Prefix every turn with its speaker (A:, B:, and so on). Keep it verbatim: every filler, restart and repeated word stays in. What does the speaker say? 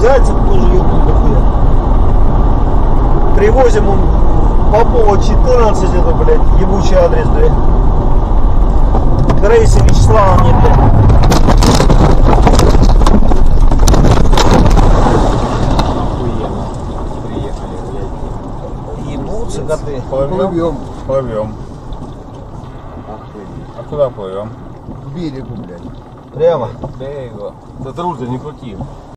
A: Зайцев тоже ебут дохуя. Привозим он Попова четырнадцать, это, блядь, ебучий адрес, блядь. Грейси Вячеслава нет, блядь.
B: Охуенно. Приехали, блядь.
A: Ебутся коты.
C: Плывем. Плывем.
B: Охуенно.
C: А куда плывем?
D: К берегу, блядь.
A: Прямо.
B: Да его. Да руль-то не крути.